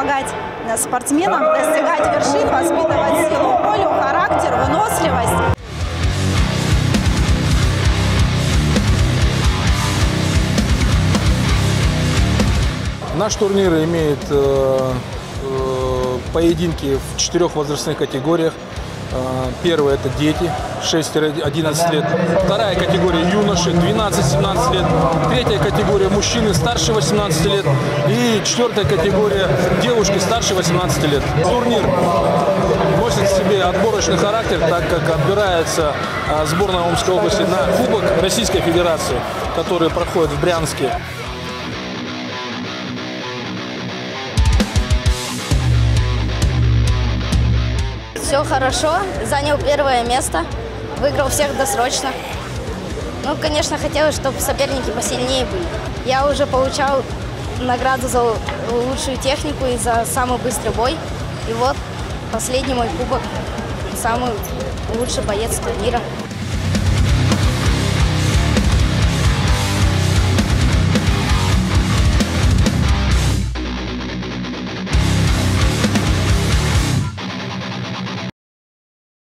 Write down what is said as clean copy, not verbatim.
помогать спортсменам достигать вершин, воспитывать силу, волю, характер, выносливость. Наш турнир имеет поединки в 4 возрастных категориях. Первая – это дети 6-11 лет. Вторая категория – юноши 12-17 лет. Третья категория – мужчины старше 18 лет. И четвертая категория – девушки старше 18 лет. Турнир носит в себе отборочный характер, так как отбирается сборная Омской области на Кубок Российской Федерации, который проходит в Брянске. Все хорошо, занял первое место, выиграл всех досрочно. Ну, конечно, хотелось, чтобы соперники посильнее были. Я уже получал награду за лучшую технику и за самый быстрый бой. И вот последний мой кубок, самый лучший боец турнира.